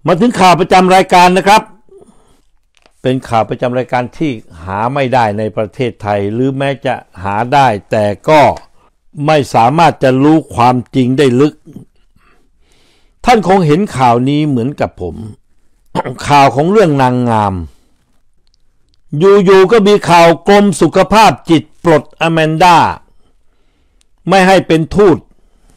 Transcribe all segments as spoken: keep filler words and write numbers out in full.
มาถึงข่าวประจำรายการนะครับเป็นข่าวประจำรายการที่หาไม่ได้ในประเทศไทยหรือแม้จะหาได้แต่ก็ไม่สามารถจะรู้ความจริงได้ลึกท่านคงเห็นข่าวนี้เหมือนกับผม ข่าวของเรื่องนางงามอยู่ๆก็มีข่าวกรมสุขภาพจิตปลดอแมนด้าไม่ให้เป็นทูต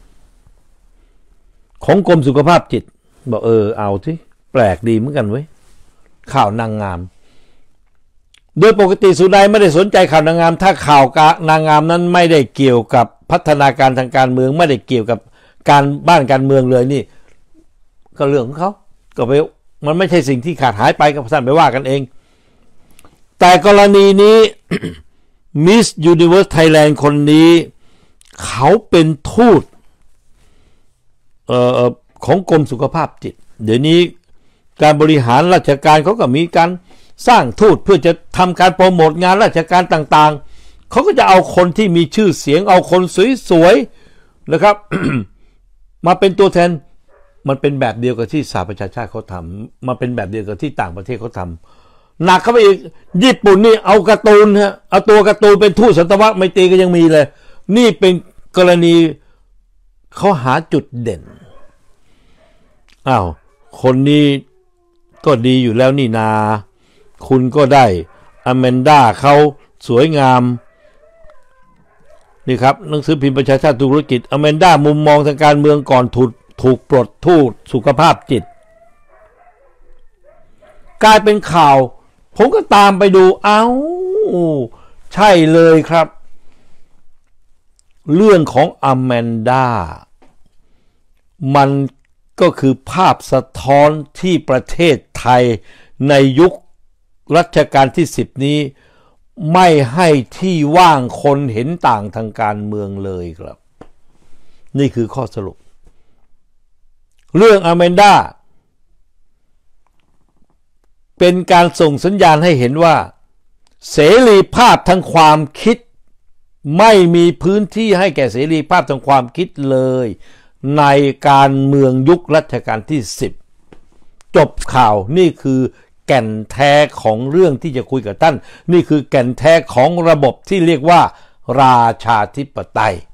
ของกรมสุขภาพจิตบอกเออเอาสิแปลกดีเหมือนกันเว้ยข่าวนางงามโดยปกติสุนัยไม่ได้สนใจข่าวนางงามถ้าข่าวนางงามนั้นไม่ได้เกี่ยวกับพัฒนาการทางการเมืองไม่ได้เกี่ยวกับการบ้านการเมืองเลยนี่ก็เรื่องของเขาก็ไปมันไม่ใช่สิ่งที่ขาดหายไปกับท่านไปว่ากันเองแต่กรณีนี้ Miss Universe Thailand คนนี้เขาเป็นทูตเอ่อของกรมสุขภาพจิตเดี๋ยวนี้การบริหารราชการเขาก็มีการสร้างทูตเพื่อจะทำการโปรโมทงานราชการต่างๆเขาก็จะเอาคนที่มีชื่อเสียงเอาคนสวยๆนะครับ มาเป็นตัวแทนมันเป็นแบบเดียวกับที่สหประชาชาติเขาทำมันเป็นแบบเดียวกับที่ต่างประเทศเขาทำหนักเข้าไปอีกญี่ปุ่นนี่เอาการ์ตูนฮะเอาตัวการ์ตูนเป็นทูตสันตวไมตรีก็ยังมีเลยนี่เป็นกรณีเขาหาจุดเด่นอ้าวคนนี้ก็ดีอยู่แล้วนี่นาคุณก็ได้อแมนด้าเขาสวยงามนี่ครับหนังสือพิมพ์ประชาชาติธุรกิจอแมนด้ามุมมองทางการเมืองก่อนถูกถูกปลดทูตสุขภาพจิตกลายเป็นข่าวผมก็ตามไปดูเอ้าใช่เลยครับเรื่องของอแมนด้ามันก็คือภาพสะท้อนที่ประเทศไทยในยุครัชกาลที่สิบนี้ไม่ให้ที่ว่างคนเห็นต่างทางการเมืองเลยครับนี่คือข้อสรุปเรื่องอแมนด้าเป็นการส่งสัญญาณให้เห็นว่าเสรีภาพทางความคิดไม่มีพื้นที่ให้แก่เสรีภาพทางความคิดเลยในการเมืองยุครัชกาลที่สิบจบข่าวนี่คือแก่นแท้ของเรื่องที่จะคุยกับท่านนี่คือแก่นแท้ของระบบที่เรียกว่าราชาธิปไตย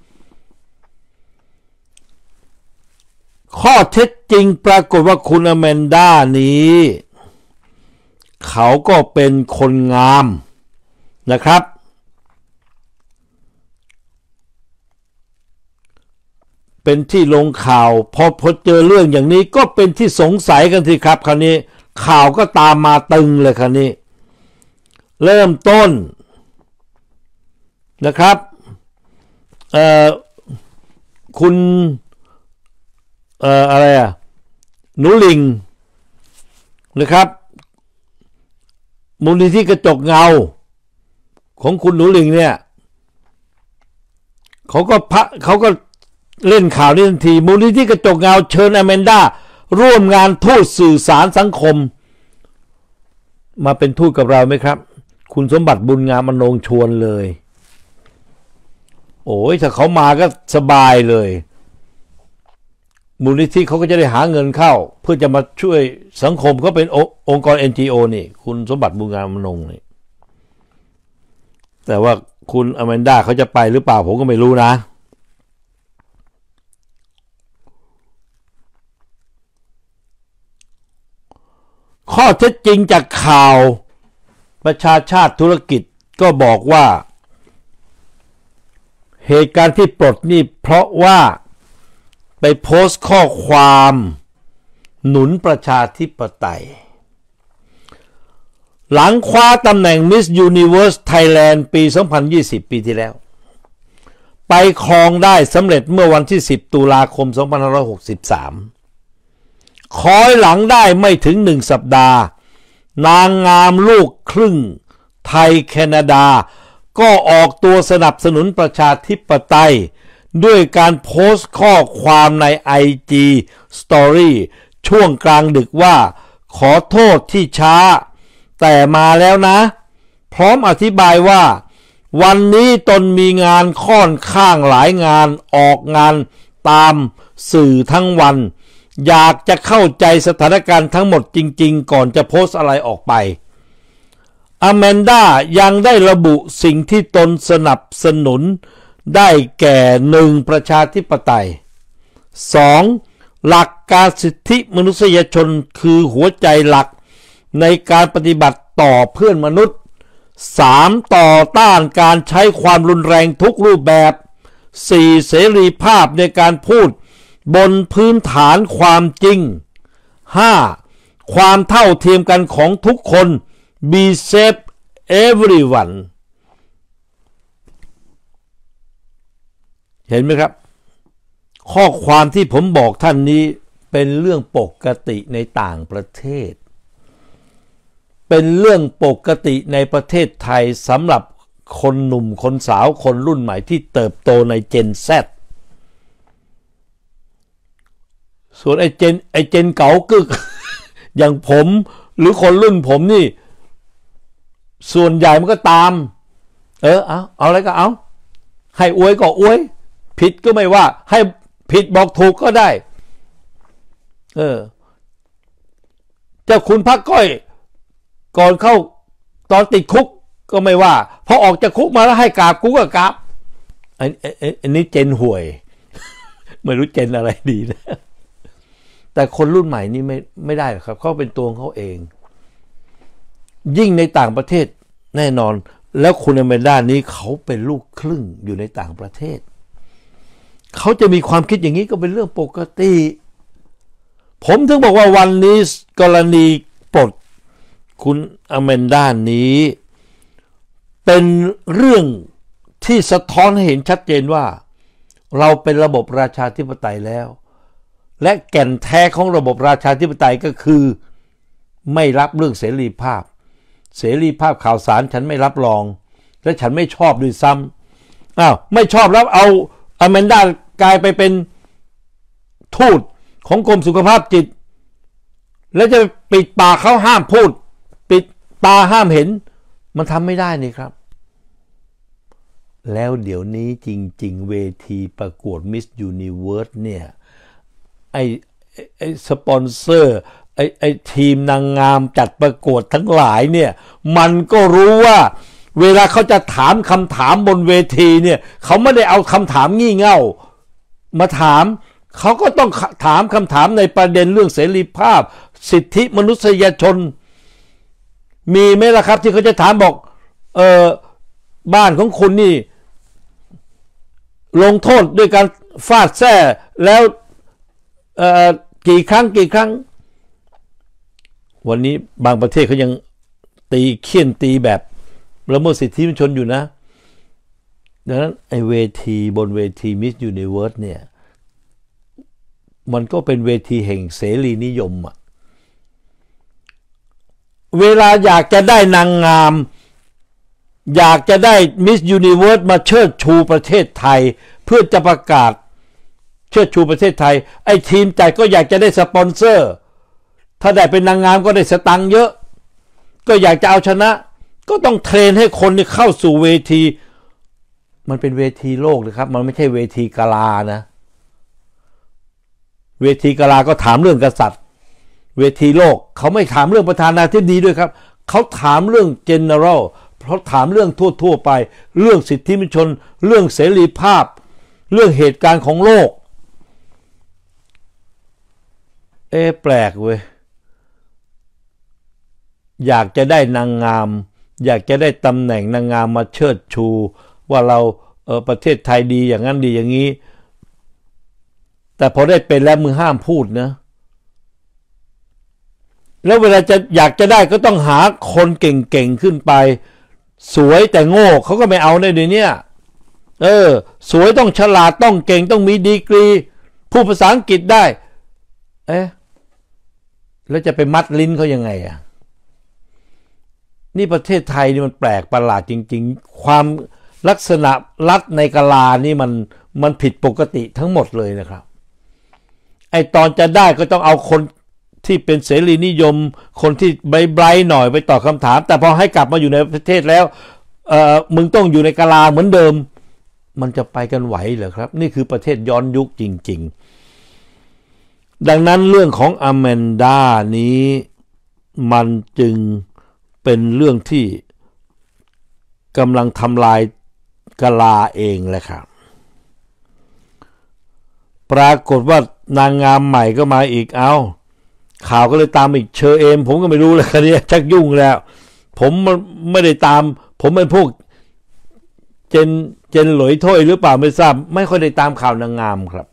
ข้อเท็จจริงปรากฏว่าคุณอแมนด้านี้เขาก็เป็นคนงามนะครับเป็นที่ลงข่าวพอพอเจอเรื่องอย่างนี้ก็เป็นที่สงสัยกันสิครับคราวนี้ข่าวก็ตามมาตึงเลยคราวนี้เริ่มต้นนะครับเอ่อคุณเอ่ออะไรอ่ะหนูลิงนะครับมูลนิธิกระจกเงาของคุณหนูลิงเนี่ยเขาก็พะเขาก็เล่นข่าวนี้ทันทีมูลนิธิกระจกเงาเชิญอแมนด้าร่วมงานทูตสื่อสารสังคมมาเป็นทูตกับเราไหมครับคุณสมบัติบุญงามอนงชวนเลยโอ้ยถ้าเขามาก็สบายเลยมูลนิธิเขาก็จะได้หาเงินเข้าเพื่อจะมาช่วยสังคมเขาเป็นองค์กร เอ็น จี โอ นี่คุณสมบัติบุญงามอนงนี่แต่ว่าคุณอแมนด้าเขาจะไปหรือเปล่าผมก็ไม่รู้นะข้อเท็จจริงจากข่าวประชาชาติธุรกิจก็บอกว่าเหตุการณ์ที่ปลดนี่เพราะว่าไปโพสต์ข้อความหนุนประชาธิปไตยหลังคว้าตำแหน่ง Miss Universe Thailand ปี สองพันยี่สิบ ปีที่แล้วไปครองได้สำเร็จเมื่อวันที่ สิบ ตุลาคม สองพันห้าร้อยหกสิบสามคอยหลังได้ไม่ถึงหนึ่งสัปดาห์นางงามลูกครึ่งไทยแคนาดาก็ออกตัวสนับสนุนประชาธิปไตยด้วยการโพสต์ข้อความใน ไอ จี Story ช่วงกลางดึกว่าขอโทษที่ช้าแต่มาแล้วนะพร้อมอธิบายว่าวันนี้ตนมีงานค่อนข้างหลายงานออกงานตามสื่อทั้งวันอยากจะเข้าใจสถานการณ์ทั้งหมดจริงๆก่อนจะโพสต์อะไรออกไปอแมนด้ายังได้ระบุสิ่งที่ตนสนับสนุนได้แก่หนึ่งประชาธิปไตยสองหลักการสิทธิมนุษยชนคือหัวใจหลักในการปฏิบัติต่อเพื่อนมนุษย์สามต่อต้านการใช้ความรุนแรงทุกรูปแบบสี่เสรีภาพในการพูดบนพื้นฐานความจริงห้าความเท่าเทียมกันของทุกคน be safe everyone เห็นไหมครับข้อความที่ผมบอกท่านนี้เป็นเรื่องปกติในต่างประเทศเป็นเรื่องปกติในประเทศไทยสำหรับคนหนุ่มคนสาวคนรุ่นใหม่ที่เติบโตในเจน Z ส่วนไอ้เจนไอ้เจนเก๋ากึก อย่างผมหรือคนรุ่นผมนี่ส่วนใหญ่มันก็ตามเออเอาเอาอะไรก็เอาให้อวยก็อวยผิดก็ไม่ว่าให้ผิดบอกถูกก็ได้เออเจ้าคุณพักก้อยก่อนเข้าตอนติดคุกก็ไม่ว่าพอออกจากคุกมาแล้วให้กราบกูก็กราบอันอันนี้เจนห่วย ไม่รู้เจนอะไรดีนะแต่คนรุ่นใหม่นี่ไม่ไม่ได้หรอกครับเขาเป็นตัวของเขาเองยิ่งในต่างประเทศแน่นอนแล้วคุณอแมนด้านี้เขาเป็นลูกครึ่งอยู่ในต่างประเทศเขาจะมีความคิดอย่างนี้ก็เป็นเรื่องปกติผมถึงบอกว่าวันนี้กรณีปลดคุณอแมนด้านี้เป็นเรื่องที่สะท้อนให้เห็นชัดเจนว่าเราเป็นระบบราชาธิปไตยแล้วและแก่นแท้ของระบบราชาธิปไตยก็คือไม่รับเรื่องเสรีภาพเสรีภาพข่าวสารฉันไม่รับรองและฉันไม่ชอบด้วยซ้ำอ้าวไม่ชอบแล้วเอาอแมนด้ากลายไปเป็นทูตของกรมสุขภาพจิตแล้วจะปิดปากเขาห้ามพูดปิดตาห้ามเห็นมันทำไม่ได้นี่ครับแล้วเดี๋ยวนี้จริงๆเวทีประกวด Miss Universe เนี่ยไอ้ไอ้สปอนเซอร์ไอ้ไอ้ทีมนางงามจัดประกวดทั้งหลายเนี่ยมันก็รู้ว่าเวลาเขาจะถามคำถามบนเวทีเนี่ยเขาไม่ได้เอาคำถามงี่เง่ามาถามเขาก็ต้องถามคำถามในประเด็นเรื่องเสรีภาพสิทธิมนุษยชนมีไหมล่ะครับที่เขาจะถามบอกเออบ้านของคุณนี่ลงโทษด้วยการฟาดแส้แล้วเอ่อกี่ครั้งกี่ครั้งวันนี้บางประเทศเขายังตีเคี่ยนตีแบบละเมิดสิทธิมนุษยชนอยู่นะดังนั้นไอ้เวทีบนเวที Miss Universe เนี่ยมันก็เป็นเวทีแห่งเสรีนิยมอะเวลาอยากจะได้นางงามอยากจะได้ Miss Universe มาเชิดชูประเทศไทยเพื่อจะประกาศเชิดชูประเทศไทยไอ้ทีมจัดก็อยากจะได้สปอนเซอร์ถ้าได้เป็นนางงามก็ได้สตังค์เยอะก็อยากจะเอาชนะก็ต้องเทรนให้คนนี่เข้าสู่เวทีมันเป็นเวทีโลกนะครับมันไม่ใช่เวทีกาลานะเวทีกาลาก็ถามเรื่องกษัตริย์เวทีโลกเขาไม่ถามเรื่องประธานาธิบดีด้วยครับเขาถามเรื่อง general เพราะถามเรื่องทั่วๆไปเรื่องสิทธิมนุษยชนเรื่องเสรีภาพเรื่องเหตุการณ์ของโลกเอ๊ะแปลกเว้ยอยากจะได้นางงามอยากจะได้ตำแหน่งนางงามมาเชิดชูว่าเราเออประเทศไทยดีอย่างนั้นดีอย่างนี้แต่พอได้เป็นแล้วมึงห้ามพูดนะแล้วเวลาจะอยากจะได้ก็ต้องหาคนเก่งๆขึ้นไปสวยแต่โง่เขาก็ไม่เอาในเดี๋ยวนี้เออสวยต้องฉลาดต้องเก่งต้องมีดีกรีพูดภาษาอังกฤษได้เอ๊ะแล้วจะไปมัดลิ้นเขายังไงอ่ะนี่ประเทศไทยนี่มันแปลกประหลาดจริงๆความลักษณะรัฐในกาลานี่มันมันผิดปกติทั้งหมดเลยนะครับไอตอนจะได้ก็ต้องเอาคนที่เป็นเสรีนิยมคนที่ไบรท์หน่อยไปตอบคำถามแต่พอให้กลับมาอยู่ในประเทศแล้วเอ่อมึงต้องอยู่ในกาลาเหมือนเดิมมันจะไปกันไหวเหรอครับนี่คือประเทศย้อนยุคจริงดังนั้นเรื่องของอแมนดานี้มันจึงเป็นเรื่องที่กำลังทำลายกะลาเองแหละครับปรากฏว่านางงามใหม่ก็มาอีกเอาข่าวก็เลยตามอีกเชอเอมผมก็ไม่รู้เลยคันนี้ชักยุ่งแล้วผมไม่ได้ตามผมเป็นพวกเจนเจนหลอยถ้วยหรือเปล่าไม่ทราบไม่ค่อยได้ตามข่าวนางงามครับ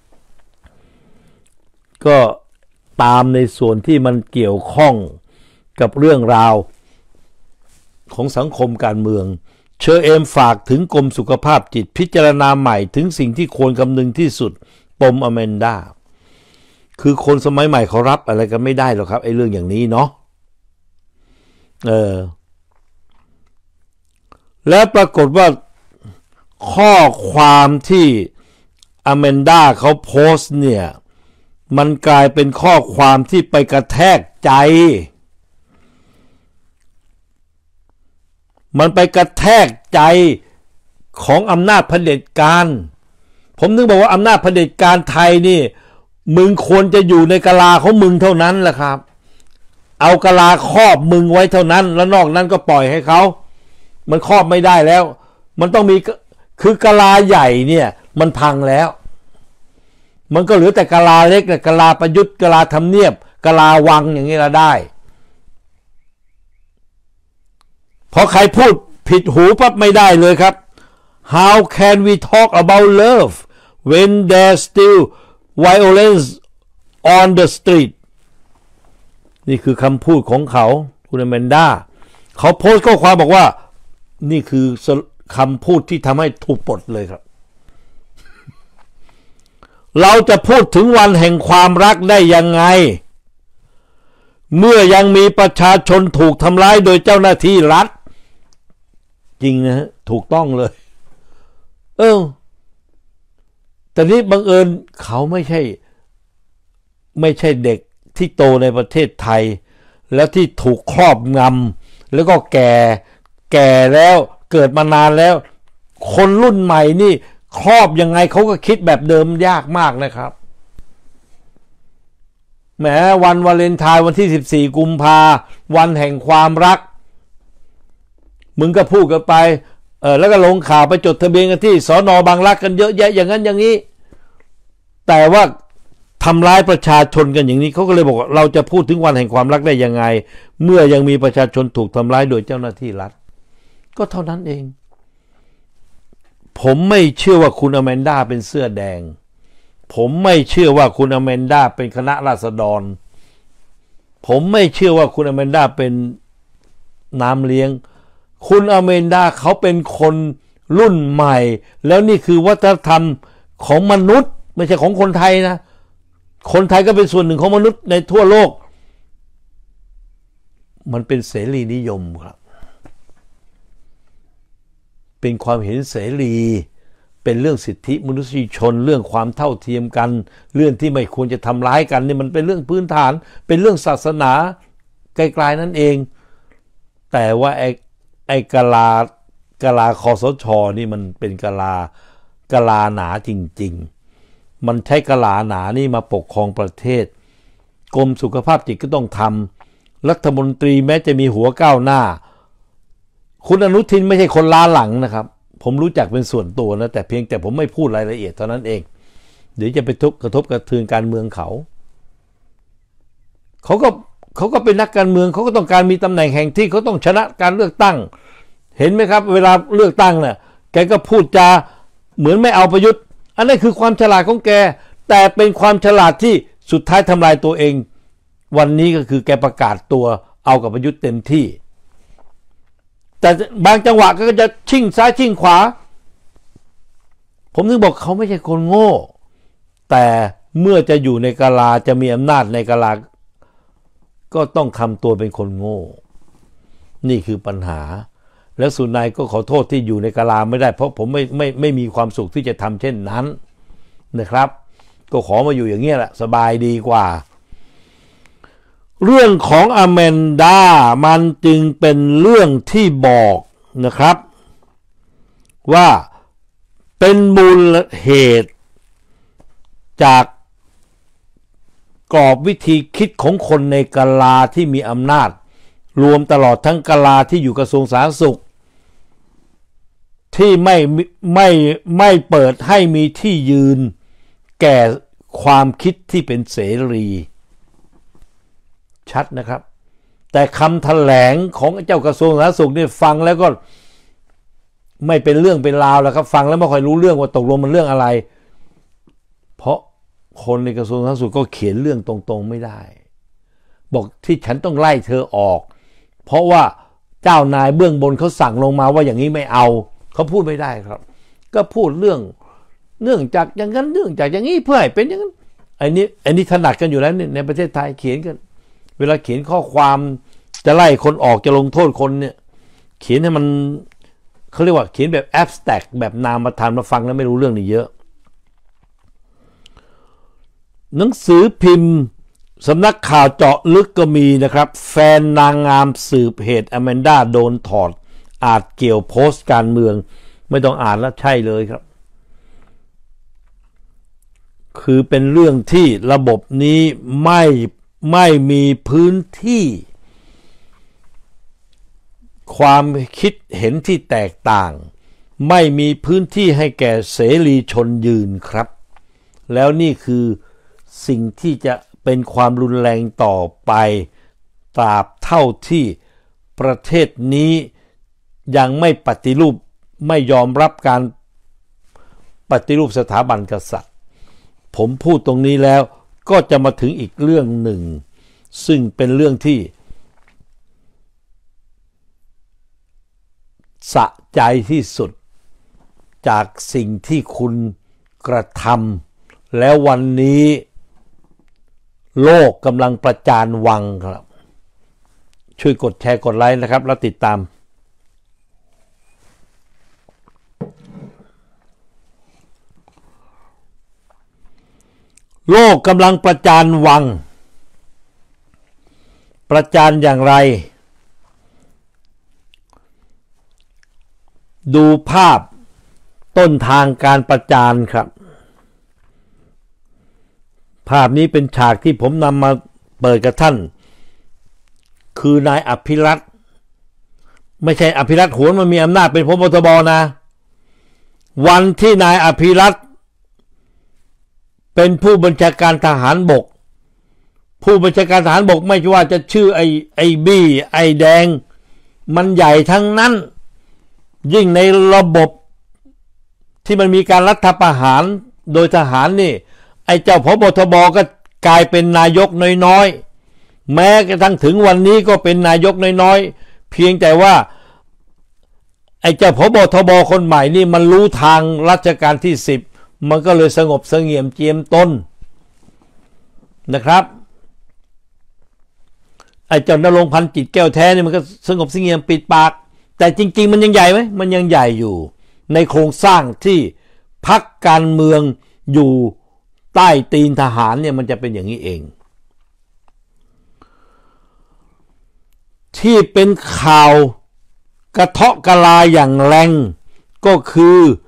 ก็ตามในส่วนที่มันเกี่ยวข้องกับเรื่องราวของสังคมการเมืองเชอเอมฝากถึงกรมสุขภาพจิตพิจารณาใหม่ถึงสิ่งที่ควรคำนึงที่สุดปมอแมนดาคือคนสมัยใหม่เขารับอะไรกันไม่ได้หรอกครับไอ้เรื่องอย่างนี้เนาะเออแล้วปรากฏว่าข้อความที่อแมนดาเขาโพสต์เนี่ยมันกลายเป็นข้อความที่ไปกระแทกใจมันไปกระแทกใจของอำนาจเผด็จการผมนึกบอกว่าอำนาจเผด็จการไทยนี่มึงควรจะอยู่ในกะลาของมึงเท่านั้นแหละครับเอากะลาครอบมึงไว้เท่านั้นแล้วนอกนั้นก็ปล่อยให้เขามันครอบไม่ได้แล้วมันต้องมีคือกะลาใหญ่เนี่ยมันพังแล้วมันก็เหลือแต่กะลาเล็กกะลาประยุทธ์กะลาทำเนียบกะลาวังอย่างนี้ละได้พอใครพูดผิดหูปั๊บไม่ได้เลยครับ How can we talk about love when there's still violence on the street นี่คือคำพูดของเขาคุณอแมนดาเขาโพสต์ข้อความบอกว่านี่คือคำพูดที่ทำให้ถูกปลดเลยครับเราจะพูดถึงวันแห่งความรักได้ยังไงเมื่อยังมีประชาชนถูกทำร้ายโดยเจ้าหน้าที่รัฐจริงนะฮะถูกต้องเลยเออแต่นี้บังเอิญเขาไม่ใช่ไม่ใช่เด็กที่โตในประเทศไทยแล้วที่ถูกครอบงำแล้วก็แก่แก่แล้วเกิดมานานแล้วคนรุ่นใหม่นี่ครอบยังไงเขาก็คิดแบบเดิมยากมากนะครับแหมวันวาเลนไทน์วันที่สิบสี่กุมภาวันแห่งความรักมึงก็พูดกันไปเออแล้วก็ลงข่าวไปจดทะเบียนกันที่สน.บางรักกันเยอะแยะอย่างนั้นอย่างนี้แต่ว่าทำร้ายประชาชนกันอย่างนี้เขาก็เลยบอกว่าเราจะพูดถึงวันแห่งความรักได้ยังไงเมื่อยังมีประชาชนถูกทำร้ายโดยเจ้าหน้าที่รัฐก็เท่านั้นเองผมไม่เชื่อว่าคุณอแมนดาเป็นเสื้อแดงผมไม่เชื่อว่าคุณอแมนดาเป็นคณะราษฎรผมไม่เชื่อว่าคุณอแมนดาเป็นน้ำเลี้ยงคุณอแมนดาเขาเป็นคนรุ่นใหม่แล้วนี่คือวัฒนธรรมของมนุษย์ไม่ใช่ของคนไทยนะคนไทยก็เป็นส่วนหนึ่งของมนุษย์ในทั่วโลกมันเป็นเสรีนิยมครับเป็นความเห็นเสรีเป็นเรื่องสิทธิมนุษยชนเรื่องความเท่าเทียมกันเรื่องที่ไม่ควรจะทำร้ายกันนี่มันเป็นเรื่องพื้นฐานเป็นเรื่องศาสนาไกลๆนั่นเองแต่ว่าไอ้ไอ้กะลากะลาคสช.นี่มันเป็นกะลากะลาหนาจริงๆมันใช้กะลาหนานี่มาปกครองประเทศกรมสุขภาพจิตก็ต้องทำรัฐมนตรีแม้จะมีหัวก้าวหน้าคุณอนุทินไม่ใช่คนล้าหลังนะครับผมรู้จักเป็นส่วนตัวนะแต่เพียงแต่ผมไม่พูดรายละเอียดเท่านั้นเองเดี๋ยวจะไปทุบกระทบกระเทือนการเมืองเขาเขาก็เขาก็เป็นนักการเมืองเขาก็ต้องการมีตำแหน่งแห่งที่เขาต้องชนะการเลือกตั้งเห็นไหมครับเวลาเลือกตั้งเนี่ยแกก็พูดจาเหมือนไม่เอาประยุทธ์อันนั้นคือความฉลาดของแกแต่เป็นความฉลาดที่สุดท้ายทำลายตัวเองวันนี้ก็คือแกประกาศตัวเอากับประยุทธ์เต็มที่แต่บางจังหวะก็จะชิ่งซ้ายชิ่งขวาผมถึงบอกเขาไม่ใช่คนโง่แต่เมื่อจะอยู่ในกาลาจะมีอำนาจในกาลาก็ต้องทำตัวเป็นคนโง่นี่คือปัญหาแล้วสุนัยก็ขอโทษที่อยู่ในกาลาไม่ได้เพราะผมไม่ไม่ไม่มีความสุขที่จะทำเช่นนั้นนะครับก็ขอมาอยู่อย่างเงี้ยแหละสบายดีกว่าเรื่องของอแมนดามันจึงเป็นเรื่องที่บอกนะครับว่าเป็นมูลเหตุจากกรอบวิธีคิดของคนในกะลาที่มีอำนาจรวมตลอดทั้งกะลาที่อยู่กระทรวงสาธารณสุขที่ไม่ไม่ไม่เปิดให้มีที่ยืนแก่ความคิดที่เป็นเสรีชัดนะครับแต่คำแถลงของเจ้ากระทรวงสาธารณสุขนี่ฟังแล้วก็ไม่เป็นเรื่องเป็นราวแล้วครับฟังแล้วไม่ค่อยรู้เรื่องว่าตกลงมันเรื่องอะไรเพราะคนในกระทรวงสาธารณสุขก็เขียนเรื่องตรงๆไม่ได้บอกที่ฉันต้องไล่เธอออกเพราะว่าเจ้านายเบื้องบนเขาสั่งลงมาว่าอย่างนี้ไม่เอาเขาพูดไม่ได้ครับก็พูดเรื่องเนื่องจากอย่างนั้นเนื่องจากอย่างนี้เพื่อให้เป็นอย่างนั้นไอ้นี้ไอ้นี้ถนัดกันอยู่แล้วในประเทศไทยเขียนกันเวลาเขียนข้อความจะไล่คนออกจะลงโทษคนเนี่ยเขียนให้มันเขาเรียกว่าเขียนแบบแอบสแต็กแบบนามธรรมมาฟังแล้วไม่รู้เรื่องนี่เยอะหนังสือพิมพ์สำนักข่าวเจาะลึกก็มีนะครับแฟนนางงามสืบเหตุอแมนด้าโดนถอดอาจเกี่ยวโพสต์การเมืองไม่ต้องอ่านแล้วใช่เลยครับคือเป็นเรื่องที่ระบบนี้ไม่ไม่มีพื้นที่ความคิดเห็นที่แตกต่างไม่มีพื้นที่ให้แก่เสรีชนยืนครับแล้วนี่คือสิ่งที่จะเป็นความรุนแรงต่อไปตราบเท่าที่ประเทศนี้ยังไม่ปฏิรูปไม่ยอมรับการปฏิรูปสถาบันกษัตริย์ผมพูดตรงนี้แล้วก็จะมาถึงอีกเรื่องหนึ่งซึ่งเป็นเรื่องที่สะใจที่สุดจากสิ่งที่คุณกระทำแล้ววันนี้โลกกำลังประจานวังครับช่วยกดแชร์กดไลค์นะครับแล้วติดตามโลกกำลังประจานวังประจานอย่างไรดูภาพต้นทางการประจานครับภาพนี้เป็นฉากที่ผมนำมาเปิดกับท่านคือนายอภิรัตน์ไม่ใช่อภิรัตน์โหนมันมีอำนาจเป็นพบทบนะวันที่นายอภิรัตน์เป็นผู้บัญชาการทหารบกผู้บัญชาการทหารบกไม่ว่าจะชื่อไอ้ไอ้บี้ไอ้แดงมันใหญ่ทั้งนั้นยิ่งในระบบที่มันมีการรัฐประหารโดยทหารนี่ไอ้เจ้าพบทบก็กลายเป็นนายกน้อยๆแม้กระทั่งถึงวันนี้ก็เป็นนายกน้อยๆเพียงแต่ว่าไอ้เจ้าพบทบคนใหม่นี่มันรู้ทางรัชกาลที่สิบมันก็เลยสงบเสงี่ยมเจียมต้นนะครับไอ้เจ้านรงค์พันจิตแก้วแท้นี่มันก็สงบเสงี่ยมปิดปากแต่จริงๆมันยังใหญ่ไหมมันยังใหญ่อยู่ในโครงสร้างที่พรรคการเมืองอยู่ใต้ตีนทหารเนี่ยมันจะเป็นอย่างนี้เองที่เป็นข่าวกระเทาะกะลาอย่างแรงก็คือ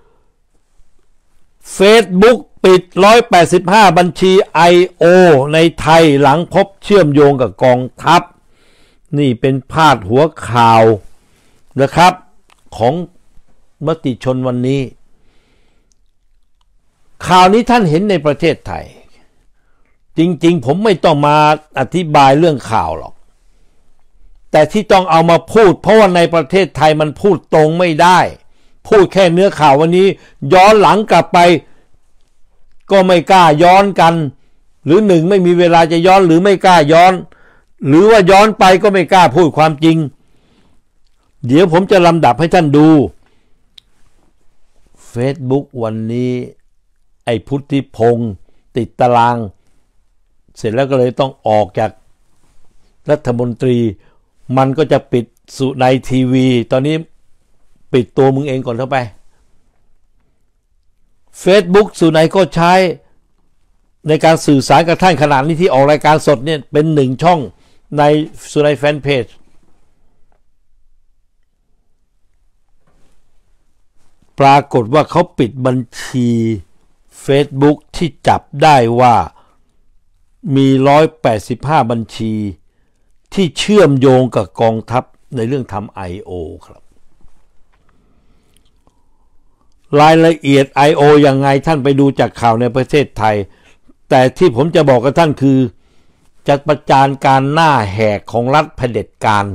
Facebook ปิดหนึ่งร้อยแปดสิบห้าบัญชี ไอ โอ ในไทยหลังพบเชื่อมโยงกับกองทัพนี่เป็นพาดหัวข่าวนะครับของมติชนวันนี้ข่าวนี้ท่านเห็นในประเทศไทยจริงๆผมไม่ต้องมาอธิบายเรื่องข่าวหรอกแต่ที่ต้องเอามาพูดเพราะว่าในประเทศไทยมันพูดตรงไม่ได้พูดแค่เนื้อข่าววันนี้ย้อนหลังกลับไปก็ไม่กล้าย้อนกันหรือหนึ่งไม่มีเวลาจะย้อนหรือไม่กล้าย้อนหรือว่าย้อนไปก็ไม่กล้าพูดความจริงเดี๋ยวผมจะลำดับให้ท่านดู Facebook วันนี้ไอ้พุทธิพงศ์ติดตารางเสร็จแล้วก็เลยต้องออกจากรัฐมนตรีมันก็จะปิดสุนัยทีวีตอนนี้ปิดตัวมึงเองก่อนเข้าไป Facebook สุนัยก็ใช้ในการสื่อสารกับท่านขนาดนี้ที่ออกรายการสดเนี่ยเป็นหนึ่งช่องในสุนัยแฟนเพจปรากฏว่าเขาปิดบัญชี Facebook ที่จับได้ว่ามีหนึ่งร้อยแปดสิบห้าบัญชีที่เชื่อมโยงกับกองทัพในเรื่องทำ ไอ โอ ครับรายละเอียด ไอ โอ ยังไงท่านไปดูจากข่าวในประเทศไทยแต่ที่ผมจะบอกกับท่านคือจะประจานการหน้าแหกของรัฐเผด็จการ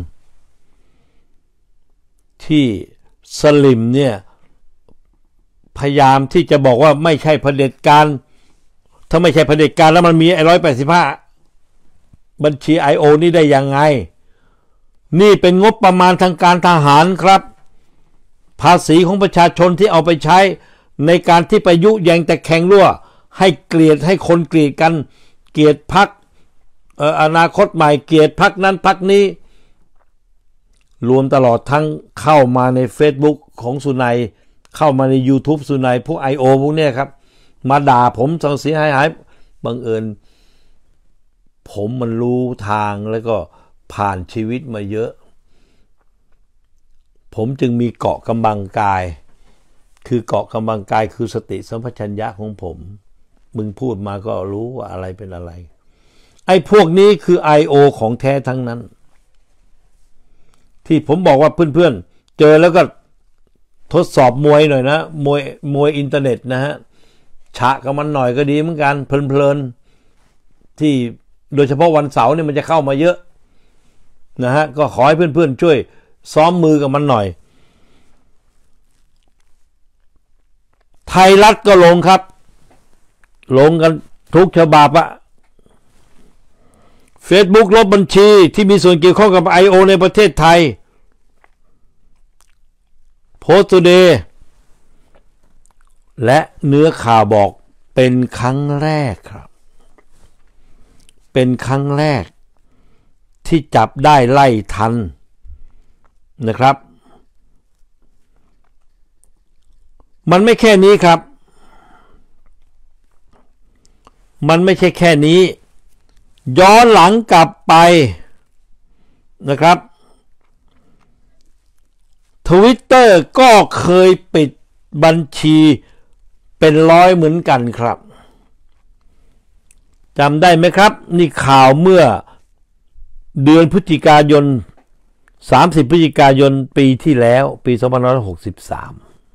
ที่สลิมเนี่ยพยายามที่จะบอกว่าไม่ใช่เผด็จการถ้าไม่ใช่เผด็จการแล้วมันมีไอ้หนึ่งร้อยแปดสิบห้าบัญชี ไอ โอ นี่ได้ยังไงนี่เป็นงบประมาณทางการทหารครับภาษีของประชาชนที่เอาไปใช้ในการที่ไปยุแยงแต่แข่งรั่วให้เกลียดให้คนเกลียดกันเกลียดพรรคเอ่ออนาคตใหม่เกลียดพรรคนั้นพรรคนี้รวมตลอดทั้งเข้ามาใน Facebook ของสุนัยเข้ามาใน YouTube สุนัยพวก ไอ โอ พวกเนี้ยครับมาด่าผมสังเสียหายหายบังเอิญผมมันรู้ทางแล้วก็ผ่านชีวิตมาเยอะผมจึงมีเกาะกำบังกายคือเกาะกำบังกายคือสติสัมปชัญญะของผมมึงพูดมาก็รู้ว่าอะไรเป็นอะไรไอ้พวกนี้คือ ไอ โอ ของแท้ทั้งนั้นที่ผมบอกว่าเพื่อนๆเจอแล้วก็ทดสอบมวยหน่อยนะมวยมวยอินเทอร์เน็ตนะฮะฉะกับมันหน่อยก็ดีเหมือนกันเพลินๆที่โดยเฉพาะวันเสาร์เนี่ยมันจะเข้ามาเยอะนะฮะก็ขอให้เพื่อนๆช่วยซ้อมมือกับมันหน่อยไทยรัฐก็ลงครับลงกันทุกฉบับอะ Facebook ลบบัญชีที่มีส่วนเกี่ยวข้องกับ ไอ โอ ในประเทศไทย Post Today และเนื้อข่าวบอกเป็นครั้งแรกครับเป็นครั้งแรกที่จับได้ไล่ทันนะครับมันไม่แค่นี้ครับมันไม่ใช่แค่นี้ย้อนหลังกลับไปนะครับ Twitter ก็เคยปิดบัญชีเป็นร้อยเหมือนกันครับจำได้ไหมครับนี่ข่าวเมื่อเดือนพฤศจิกายนสามสิบพฤศจิกายนปีที่แล้วปีสองพันห้าร้อยหกสิบสาม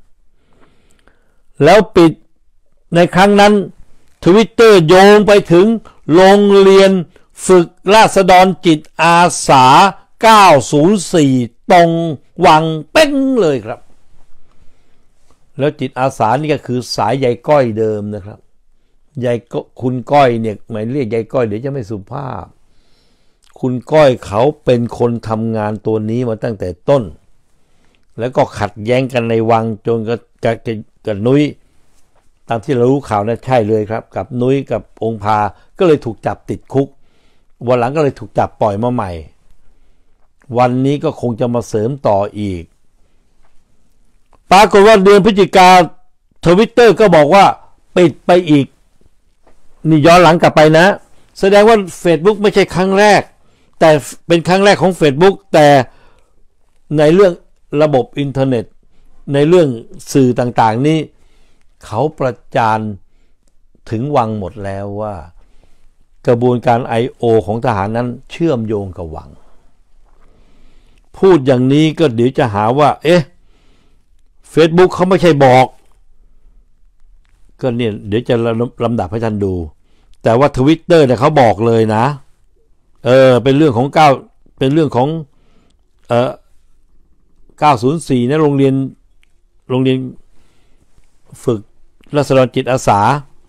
แล้วปิดในครั้งนั้น Twitter โยงไปถึงโรงเรียนฝึกราษฎรจิตอาสาเก้าศูนย์สี่ตรงวังเป้งเลยครับแล้วจิตอาสานี่ก็คือสายใยก้อยเดิมนะครับยายคุณก้อยเนี่ยหมายเรียกยายก้อยเดี๋ยวจะไม่สุภาพคุณก้อยเขาเป็นคนทำงานตัวนี้มาตั้งแต่ต้นแล้วก็ขัดแย้งกันในวังจนกับกับกับนุ้ยตามที่เรารู้ข่าวนะใช่เลยครับกับนุ้ยกับองค์พาก็เลยถูกจับติดคุกวันหลังก็เลยถูกจับปล่อยมาใหม่วันนี้ก็คงจะมาเสริมต่ออีกปรากฏว่าเดือนพฤศจิกา Twitter ก็บอกว่าปิดไปอีกนี่ย้อนหลังกลับไปนะแสดงว่า Facebook ไม่ใช่ครั้งแรกแต่เป็นครั้งแรกของ Facebook แต่ในเรื่องระบบอินเทอร์เน็ตในเรื่องสื่อต่างๆนี่เขาประจานถึงวังหมดแล้วว่ากระบวนการ ไอ โอ ของทหารนั้นเชื่อมโยงกับวังพูดอย่างนี้ก็เดี๋ยวจะหาว่าเอ๊ะ Facebook เขาไม่ใช่บอกก็เนี่ยเดี๋ยวจะลำดับให้ท่านดูแต่ว่า Twitter เนี่ยเขาบอกเลยนะเออเป็นเรื่องของเก้าเป็นเรื่องของเอ่อเก้าศูนย์สี่นะโรงเรียนโรงเรียนฝึกราษฎรจิตอาสา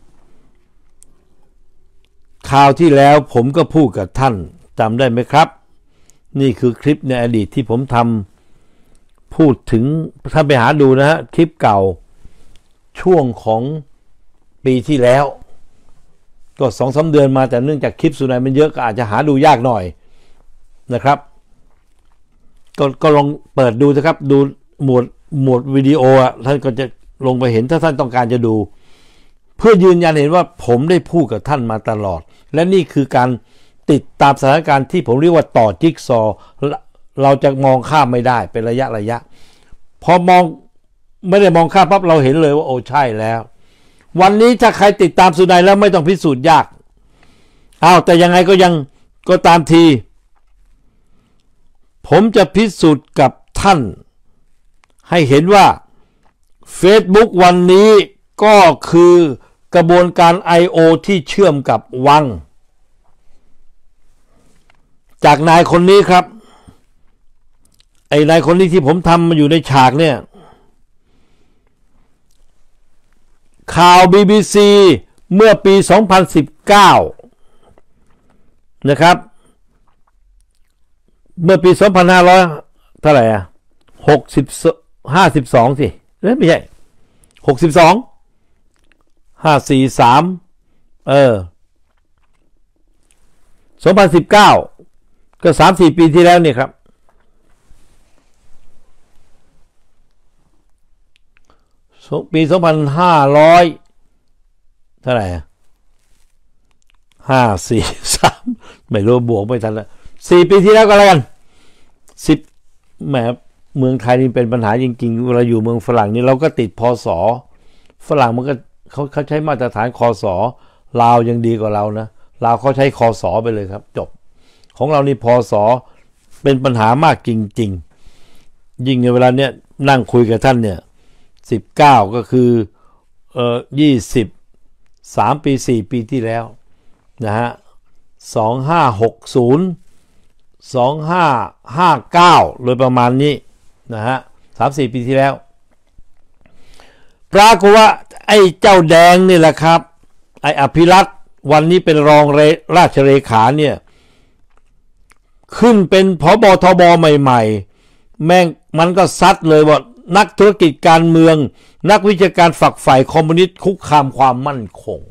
คราวที่แล้วผมก็พูดกับท่านจำได้ไหมครับนี่คือคลิปในอดีตที่ผมทำพูดถึงท่านไปหาดูนะฮะคลิปเก่าช่วงของปีที่แล้วก็สองสามเดือนมาแต่เนื่องจากคลิปสุนัยมันเยอะก็อาจจะหาดูยากหน่อยนะครับก็ก็ลองเปิดดูนะครับดูหมวดหมวดวิดีโออ่ะท่านก็จะลงไปเห็นถ้าท่านต้องการจะดูเพื่อยืนยันเห็นว่าผมได้พูดกับท่านมาตลอดและนี่คือการติดตามสถานการณ์ที่ผมเรียกว่าต่อจิ๊กซอว์เราจะมองข้ามไม่ได้เป็นระยะระยะพอมองไม่ได้มองข้ามปั๊บเราเห็นเลยว่าโอ้ใช่แล้ววันนี้ถ้าใครติดตามสุนัยแล้วไม่ต้องพิสูจน์ยากอ้าวแต่ยังไงก็ยังก็ตามทีผมจะพิสูจน์กับท่านให้เห็นว่า Facebook วันนี้ก็คือกระบวนการ ไอ โอ ที่เชื่อมกับวังจากนายคนนี้ครับไอ้นายคนนี้ที่ผมทำมาอยู่ในฉากเนี่ยข่าว บี บี ซี เมื่อปี สองพันสิบเก้า นะครับเมื่อปี สองพันห้าร้อย เท่าไหร่อ่ะหกสิบ ห้าสิบสองสิไม่ใช่หกสิบสองห้าสี่สามเออสองพันสิบเก้าก็ สามสี่ ปีที่แล้วนี่ครับปีสองพันห้าร้อยเท่าไหร่ห้าสี่สามไม่รู้บวกไม่ทันละสี่ปีที่แล้วก็แล้วกันสิบแหมเมืองไทยนี่เป็นปัญหาจริงๆเวลาอยู่เมืองฝรั่งนี่เราก็ติดพศฝรั่งมันก็เขาเขาใช้มาตรฐานคศลาวยังดีกว่าเรานะลาวเขาใช้คศไปเลยครับจบของเรานี่พศเป็นปัญหามากจริงๆยิ่งในเวลาเนี้ยนั่งคุยกับท่านเนี่ยสิบเก้าก็คือเอ่อยี่สิบสามปีสี่ปีที่แล้วนะฮะสองห้าหกศูนย์ สองห้าห้าเก้าโดยประมาณนี้นะฮะ สามสี่ ปีที่แล้วปรากฏว่าไอ้เจ้าแดงนี่แหละครับไอ้อภิรัตน์วันนี้เป็นรองราชเลขาเนี่ยขึ้นเป็นผบทบใหม่ๆแม่งมันก็ซัดเลยว่านักธุรกิจการเมืองนักวิชาการฝักใฝ่คอมมิวนิสต์คุกคามความมั่นคง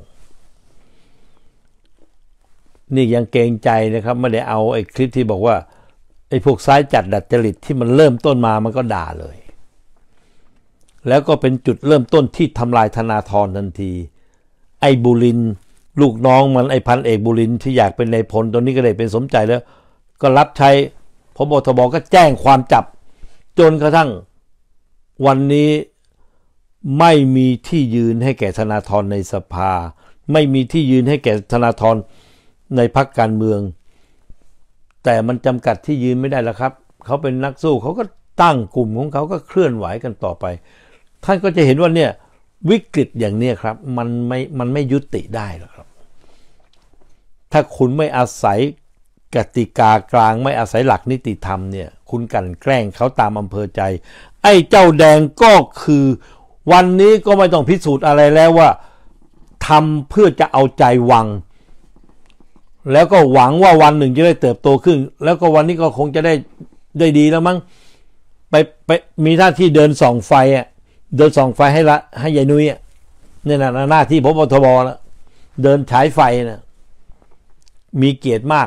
นี่ยังเกรงใจนะครับไม่ได้เอาไอ้คลิปที่บอกว่าไอ้พวกซ้ายจัดดัดจริตที่มันเริ่มต้นมามันก็ด่าเลยแล้วก็เป็นจุดเริ่มต้นที่ทำลายธนาธรทันทีไอ้บุรินทร์ลูกน้องมันไอ้พันเอกบุรินทร์ที่อยากเป็นนายพลตัวนี้ก็ได้เป็นสมใจแล้วก็รับใช้พบทบก็แจ้งความจับจนกระทั่งวันนี้ไม่มีที่ยืนให้แก่ธนาธรในสภาไม่มีที่ยืนให้แก่ธนาธรในพรรคการเมืองแต่มันจำกัดที่ยืนไม่ได้แล้วครับเขาเป็นนักสู้เขาก็ตั้งกลุ่มของเขาก็เคลื่อนไหวกันต่อไปท่านก็จะเห็นว่าเนี่ยวิกฤตอย่างนี้ครับมันไม่มันไม่ยุติได้หรอกครับถ้าคุณไม่อาศัยกติกากลางไม่อาศัยหลักนิติธรรมเนี่ยคุณกลั่นแกล้งเขาตามอำเภอใจไอ้เจ้าแดงก็คือวันนี้ก็ไม่ต้องพิสูจน์อะไรแล้วว่าทำเพื่อจะเอาใจวังแล้วก็หวังว่าวันหนึ่งจะได้เติบโตขึ้นแล้วก็วันนี้ก็คงจะได้ได้ดีแล้วมั้งไปไปมีหน้าที่เดินส่องไฟอ่ะเดินส่องไฟให้ละให้ยายนุ้ยอ่ะเนี่ยนะหน้าที่พบทบแล้วเดินฉายไฟนะมีเกียรติมาก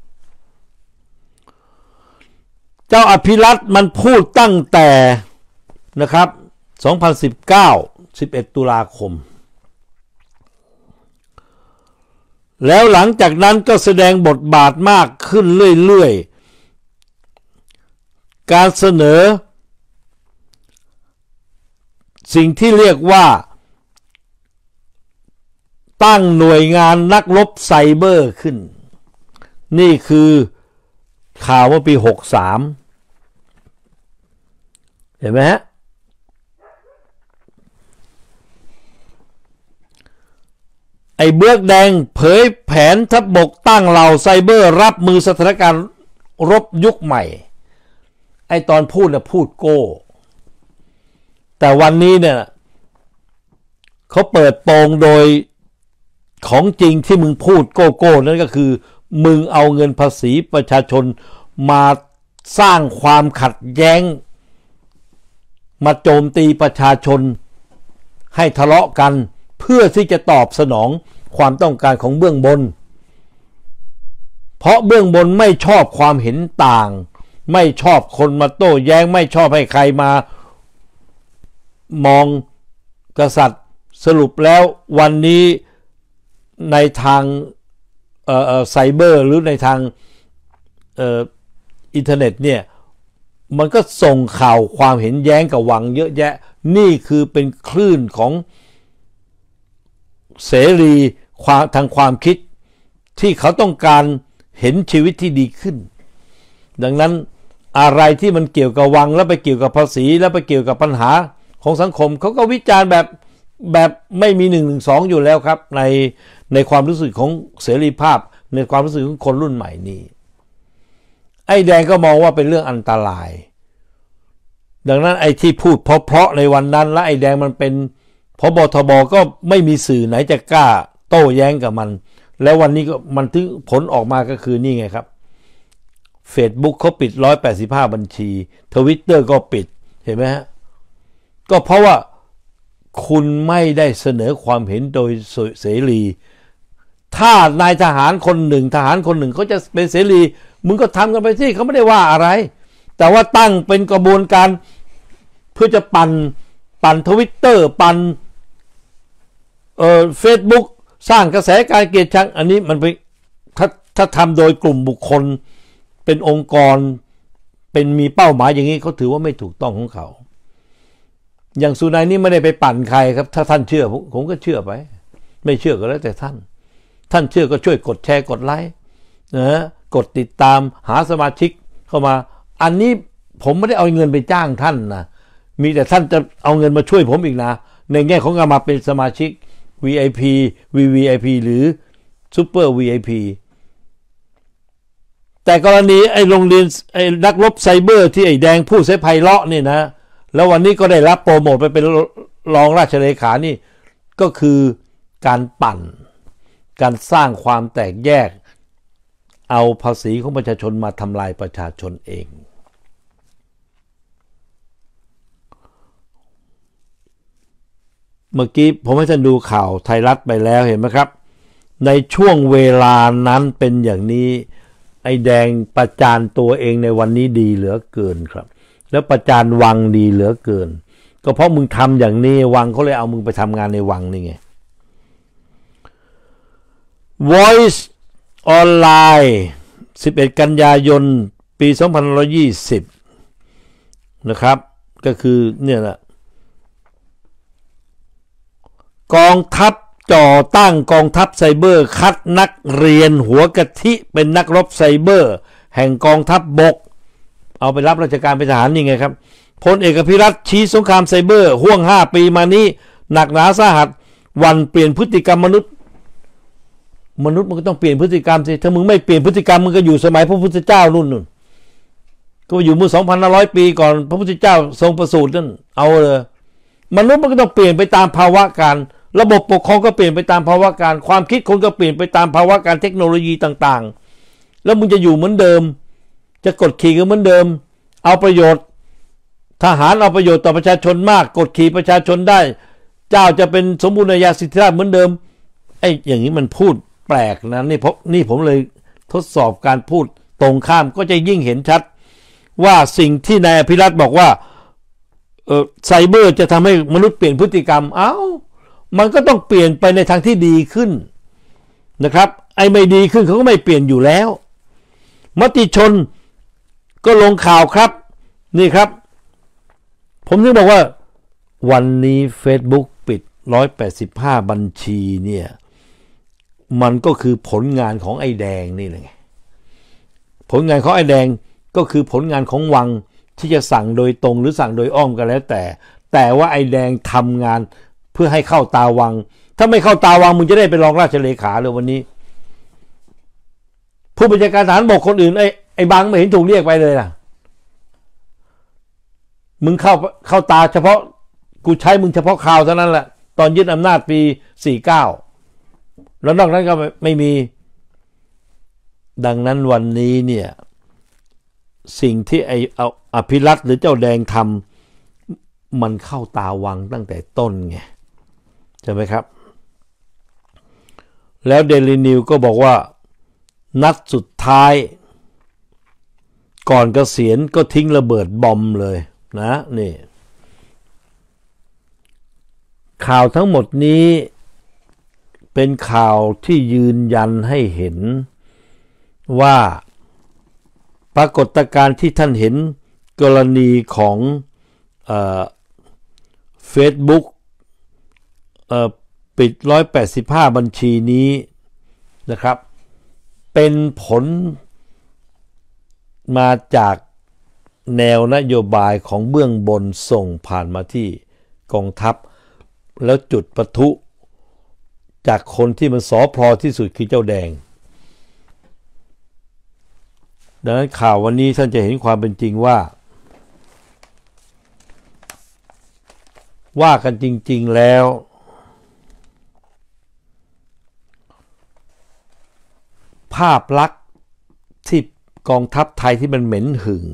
เจ้าอภิรัตน์มันพูดตั้งแต่นะครับสองพันสิบเก้า สิบเอ็ดตุลาคมแล้วหลังจากนั้นก็แสดงบทบาทมากขึ้นเรื่อยๆการเสนอสิ่งที่เรียกว่าตั้งหน่วยงานนักรบไซเบอร์ขึ้นนี่คือข่าวเมื่อปีหกสามเห็นไหมฮะไอ้เบือกแดงเผยแผนทัพบกตั้งเหล่าไซเบอร์รับมือสถานการณ์รบยุคใหม่ไอ้ตอนพูดน่ะพูดโก้แต่วันนี้เนี่ยเขาเปิดโปงโดยของจริงที่มึงพูดโก้โก้นั่นก็คือมึงเอาเงินภาษีประชาชนมาสร้างความขัดแย้งมาโจมตีประชาชนให้ทะเลาะกันเพื่อที่จะตอบสนองความต้องการของเบื้องบนเพราะเบื้องบนไม่ชอบความเห็นต่างไม่ชอบคนมาโต้แย้งไม่ชอบให้ใครมามองกษัตริย์สรุปแล้ววันนี้ในทางเอ่อไซเบอร์หรือในทางเอ่ออินเทอร์เน็ตเนี่ยมันก็ส่งข่าวความเห็นแย้งกับวังเยอะแยะนี่คือเป็นคลื่นของเสรีความทางความคิดที่เขาต้องการเห็นชีวิตที่ดีขึ้นดังนั้นอะไรที่มันเกี่ยวกับวังแล้วไปเกี่ยวกับภาษีแล้วไปเกี่ยวกับปัญหาของสังคมเขาก็วิจารณ์แบบแบบไม่มีหนึ่งหนึ่งสองอยู่แล้วครับในในความรู้สึกของเสรีภาพในความรู้สึกของคนรุ่นใหม่นี้ไอ้แดงก็มองว่าเป็นเรื่องอันตรายดังนั้นไอ้ที่พูดเพราะๆในวันนั้นและไอ้แดงมันเป็นพบทบก็ไม่มีสื่อไหนจะกล้าโต้แย้งกับมันแล้ววันนี้ก็มันถึงผลออกมาก็คือนี่ไงครับ Facebook เขาปิดหนึ่งร้อยแปดสิบห้าบัญชี Twitter ก็ปิดเห็นไหมฮะก็เพราะว่าคุณไม่ได้เสนอความเห็นโดยเสรีถ้านายทหารคนหนึ่งทหารคนหนึ่งเขาจะเป็นเสรีมึงก็ทำกันไปสิเขาไม่ได้ว่าอะไรแต่ว่าตั้งเป็นกระบวนการเพื่อจะปั่นปั่น Twitter ปั่นเอ่อ Facebook สร้างกระแสการเกลียดชังอันนี้มันเป็นถ้าถ้าทำโดยกลุ่มบุคคลเป็นองค์กรเป็นมีเป้าหมายอย่างนี้เขาถือว่าไม่ถูกต้องของเขาอย่างสุนัยนี่ไม่ได้ไปปั่นใครครับถ้าท่านเชื่อผมผมก็เชื่อไปไม่เชื่อก็แล้วแต่ท่านท่านเชื่อก็ช่วยกดแชร์กดไลค์นะกดติดตามหาสมาชิกเข้ามาอันนี้ผมไม่ได้เอาเงินไปจ้างท่านนะมีแต่ท่านจะเอาเงินมาช่วยผมอีกนะในแง่ของการมาเป็นสมาชิก วี ไอ พี วี วี ไอ พี หรือ Super วี ไอ พี แต่กรณีไอ้โรงเรียนไอ้นักรบไซเบอร์ที่ไอ้แดงพูดใช้ไพเราะนี่นะแล้ววันนี้ก็ได้รับโปรโมทไปเป็นรองราชเลขานี่ก็คือการปั่นการสร้างความแตกแยกเอาภาษีของประชาชนมาทำลายประชาชนเองเมื่อกี้ผมให้ท่านดูข่าวไทยรัฐไปแล้วเห็นไหมครับในช่วงเวลานั้นเป็นอย่างนี้ไอ้แดงประจานตัวเองในวันนี้ดีเหลือเกินครับแล้วประจานวังดีเหลือเกินก็เพราะมึงทำอย่างนี้วังเขาเลยเอามึงไปทำงานในวังนี่ไง Voice ออนไลน์สิบเอ็ดกันยายนปีสองพันห้าร้อยยี่สิบนะครับก็คือเนี่ยแหละกองทัพจ่อตั้งกองทัพไซเบอร์คัดนักเรียนหัวกะทิเป็นนักรบไซเบอร์แห่งกองทัพบกเอาไปรับราชการเป็นทหารนี่ไงครับพลเอกอภิรัตน์ชี้สงครามไซเบอร์ห่วงห้าปีมานี้หนักหนาสาหัสวันเปลี่ยนพฤติกรรมมนุษย์มนุษย์มันก็ต้องเปลี่ยนพฤติกรรมสิถ้ามึงไม่เปลี่ยนพฤติกรรมมึงก็อยู่สมัยพระพุทธเจ้ารุ่นนู่นก็อยู่เมื่อ สองพันห้าร้อย ปีก่อนพระพุทธเจ้าทรงประสูตินั่นเอาเลยมนุษย์มันก็ต้องเปลี่ยนไปตามภาวะการระบบปกครองก็เปลี่ยนไปตามภาวะการความคิดคนก็เปลี่ยนไปตามภาวะการเทคโนโลยีต่างๆแล้วมึงจะอยู่เหมือนเดิมจะกดขี่ก็เหมือนเดิมเอาประโยชน์ทหารเอาประโยชน์ต่อประชาชนมากกดขี่ประชาชนได้เจ้าจะเป็นสมบูรณาญาสิทธิราชย์เหมือนเดิมไอ้อย่างนี้มันพูดแปลกนะนี่เพราะนี่ผมเลยทดสอบการพูดตรงข้ามก็จะยิ่งเห็นชัดว่าสิ่งที่นายอภิรัตน์บอกว่าเออไซเบอร์จะทำให้มนุษย์เปลี่ยนพฤติกรรมเอ้ามันก็ต้องเปลี่ยนไปในทางที่ดีขึ้นนะครับไอ้ไม่ดีขึ้นเขาก็ไม่เปลี่ยนอยู่แล้วมติชนก็ลงข่าวครับนี่ครับผมถึงบอกว่าวันนี้ Facebook ปิดหนึ่งร้อยแปดสิบห้าบัญชีเนี่ยมันก็คือผลงานของไอ้แดงนี่แหละผลงานของไอ้แดงก็คือผลงานของวังที่จะสั่งโดยตรงหรือสั่งโดยอ้อมกันแล้วแต่แต่ว่าไอ้แดงทำงานเพื่อให้เข้าตาวังถ้าไม่เข้าตาวังมึงจะได้เป็นรองราชเลขาเลยวันนี้ผู้บัญชาการทหารบกคนอื่นไอ้ไอ้บางไม่เห็นถูกเรียกไปเลยล่ะมึงเข้าเข้าตาเฉพาะกูใช้มึงเฉพาะข่าวเท่านั้นแหละตอนยึดอำนาจปีสี่สิบเก้าแล้วนอกนั้นก็ไม่มีดังนั้นวันนี้เนี่ยสิ่งที่ไอ้เอาอภิรัตน์หรือเจ้าแดงทำมันเข้าตาวังตั้งแต่ต้นไงใช่ไหมครับแล้วเดลินิวก็บอกว่านัดสุดท้ายก่อนเกษียณก็ทิ้งระเบิดบอมเลยนะนี่ข่าวทั้งหมดนี้เป็นข่าวที่ยืนยันให้เห็นว่าปรากฏการณ์ที่ท่านเห็นกรณีของเอ่อ Facebook เอ่อปิดหนึ่งร้อยแปดสิบห้าบัญชีนี้นะครับเป็นผลมาจากแนวนโยบายของเบื้องบนส่งผ่านมาที่กองทัพแล้วจุดปะทุจากคนที่มันสอพลอที่สุดคือเจ้าแดงดังนั้นข่าววันนี้ท่านจะเห็นความเป็นจริงว่าว่ากันจริงๆแล้วภาพลักษณ์ที่กองทัพไทยที่มันเหม็นหึ่ง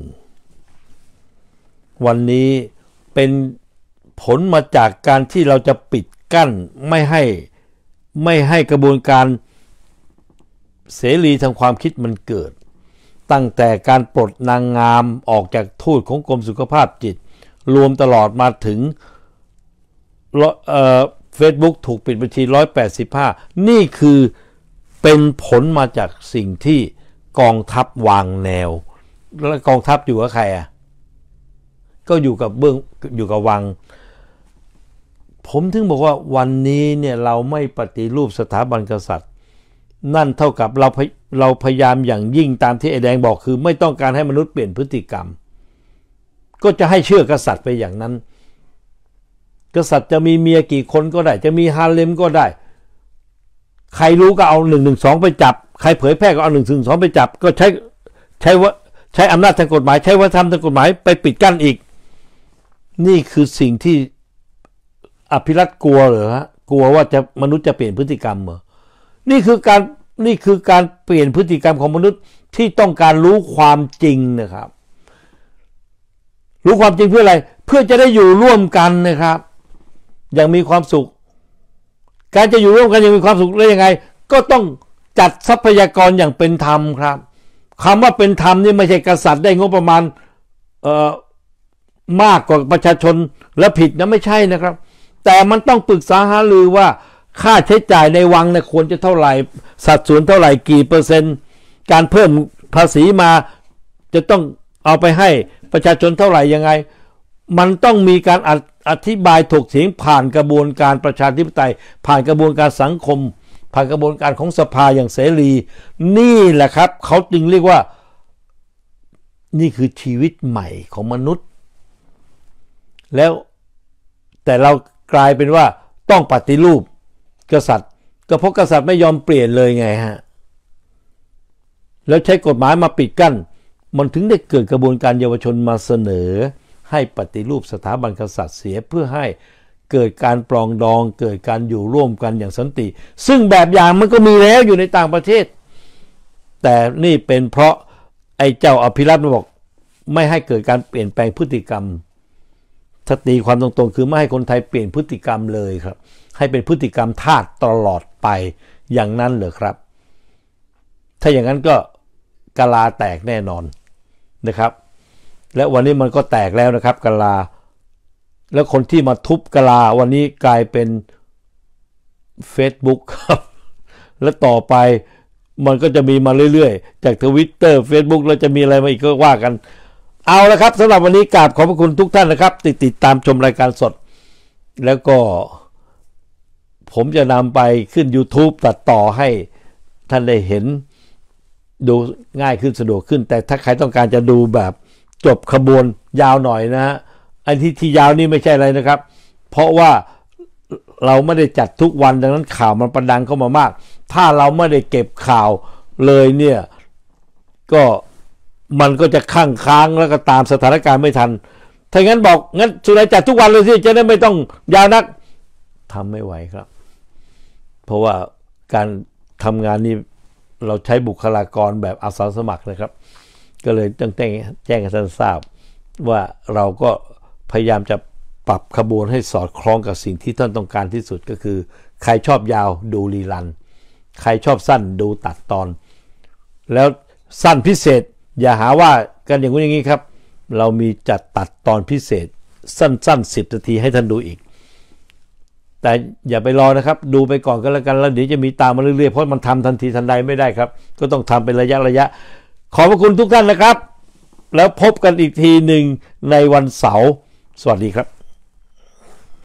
วันนี้เป็นผลมาจากการที่เราจะปิดกั้นไม่ให้ไม่ให้กระบวนการเสรีทางความคิดมันเกิดตั้งแต่การปลดนางงามออกจากทูตของกรมสุขภาพจิตรวมตลอดมาถึงเอ่อ Facebook ถูกปิดบัญชีหนึ่งร้อยแปดสิบห้านี่คือเป็นผลมาจากสิ่งที่กองทัพวางแนวแล้วกองทัพอยู่กับใครอ่ะก็อยู่กับเบื้องอยู่กับวังผมถึงบอกว่าวันนี้เนี่ยเราไม่ปฏิรูปสถาบันกษัตริย์นั่นเท่ากับเราเราพยายามอย่างยิ่งตามที่ไอ้แดงบอกคือไม่ต้องการให้มนุษย์เปลี่ยนพฤติกรรมก็จะให้เชื่อกษัตริย์ไปอย่างนั้นกษัตริย์จะมีเมียกี่คนก็ได้จะมีฮาเลมก็ได้ใครรู้ก็เอาหนึ่งหนึ่งสองไปจับใครเผยแพร่ก็เอาหนึ่งหนึ่งสองไปจับก็ใช้ใช้ว่าใช้อำนาจทางกฎหมายใช้วัฒนธรรมทางกฎหมายไปปิดกั้นอีกนี่คือสิ่งที่อภิรัตน์กลัวเหรอฮะกลัวว่าจะมนุษย์จะเปลี่ยนพฤติกรรมเหรอนี่คือการนี่คือการเปลี่ยนพฤติกรรมของมนุษย์ที่ต้องการรู้ความจริงนะครับรู้ความจริงเพื่ออะไรเพื่อจะได้อยู่ร่วมกันนะครับอย่างมีความสุขการจะอยู่ร่วมกันอย่างมีความสุขได้ยังไงก็ต้องจัดทรัพยากรอย่างเป็นธรรมครับคำว่าเป็นธรรมนี่ไม่ใช่กษัตริย์ได้งบประมาณเอ่อมากกว่าประชาชนและผิดนะไม่ใช่นะครับแต่มันต้องปรึกษาหารือว่าค่าใช้จ่ายในวังเนี่ยควรจะเท่าไหร่สัดส่วนเท่าไหร่กี่เปอร์เซ็นต์การเพิ่มภาษีมาจะต้องเอาไปให้ประชาชนเท่าไหร่ยังไงมันต้องมีการอธิบายถกเถียงผ่านกระบวนการประชาธิปไตยผ่านกระบวนการสังคมผ่านกระบวนการของสภาอย่างเสรีนี่แหละครับเขาจึงเรียกว่านี่คือชีวิตใหม่ของมนุษย์แล้วแต่เรากลายเป็นว่าต้องปฏิรูปกษัตริย์ก็เพราะกษัตริย์ไม่ยอมเปลี่ยนเลยไงฮะแล้วใช้กฎหมายมาปิดกั้นมันถึงได้เกิดกระบวนการเยาวชนมาเสนอให้ปฏิรูปสถาบันกษัตริย์เสียเพื่อให้เกิดการปรองดองเกิดการอยู่ร่วมกันอย่างสันติซึ่งแบบอย่างมันก็มีแล้วอยู่ในต่างประเทศแต่นี่เป็นเพราะไอ้เจ้าอภิรัตน์บอกไม่ให้เกิดการเปลี่ยนแปลงพฤติกรรมถ้าตีความตรงๆคือไม่ให้คนไทยเปลี่ยนพฤติกรรมเลยครับให้เป็นพฤติกรรมทาสตลอดไปอย่างนั้นเหรอครับถ้าอย่างนั้นก็กะลาแตกแน่นอนนะครับและวันนี้มันก็แตกแล้วนะครับกะลาแล้วคนที่มาทุบกะลาวันนี้กลายเป็น Facebook ครับและต่อไปมันก็จะมีมาเรื่อยๆจาก Twitter Facebook แล้วจะมีอะไรมาอีกก็ว่ากันเอาละครับสำหรับวันนี้กราบขอบพระคุณทุกท่านนะครับติดติดตามชมรายการสดแล้วก็ผมจะนำไปขึ้น YouTube ตัดต่อให้ท่านได้เห็นดูง่ายขึ้นสะดวกขึ้นแต่ถ้าใครต้องการจะดูแบบจบขบวนยาวหน่อยนะฮะอันที่ที่ยาวนี่ไม่ใช่อะไรนะครับเพราะว่าเราไม่ได้จัดทุกวันดังนั้นข่าวมันประดังเข้ามามากถ้าเราไม่ได้เก็บข่าวเลยเนี่ยก็มันก็จะค้างค้างแล้วก็ตามสถานการณ์ไม่ทันถ้างั้นบอกงั้นสุดท้ายจัดทุกวันเลยสิจะได้ไม่ต้องยาวนักทำไม่ไหวครับเพราะว่าการทำงานนี้เราใช้บุคลากรแบบอาสาสมัครนะครับก็เลยต้องแจ้งแจ้งให้ท่านทราบว่าเราก็พยายามจะปรับขบวนให้สอดคล้องกับสิ่งที่ท่านต้องการที่สุดก็คือใครชอบยาวดูรีรันใครชอบสั้นดูตัดตอนแล้วสั้นพิเศษอย่าหาว่ากันอย่างนี้อย่างนี้ครับเรามีจัดตัดตอนพิเศษสั้นๆสิบนาทีให้ท่านดูอีกแต่อย่าไปรอนะครับดูไปก่อนก็แล้วกันแล้วเดี๋ยวจะมีตามมาเรื่อยๆเพราะมันทำทันทีทันใดไม่ได้ครับก็ต้องทำเป็นระยะระยะขอบพระคุณทุกท่านนะครับแล้วพบกันอีกทีหนึ่งในวันเสาร์สวัสดีครับ